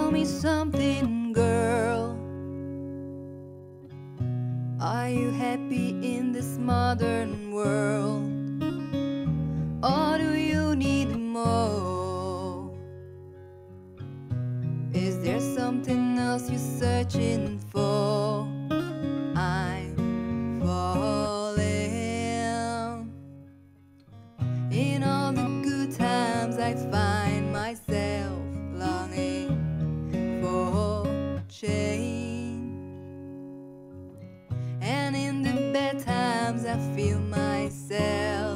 Tell me something, girl. Are you happy in this modern world? Or do you need more? Is there something else you're searching for? I'm falling. In all the good times I find myself longing for change, and in the bad times I feel myself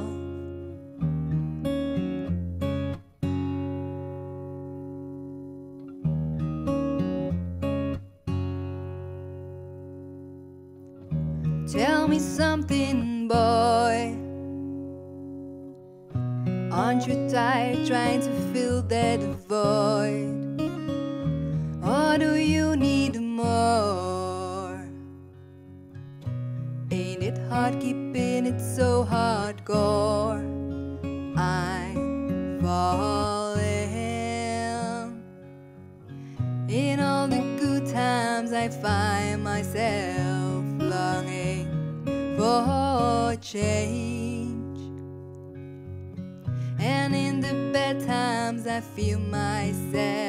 Tell me something, boy. Aren't you tired trying to fill that void? Or do you need more? Ain't it hard keeping it so hardcore? I'm falling. In all the good times I find myself longing for change, and in the bad times I feel myself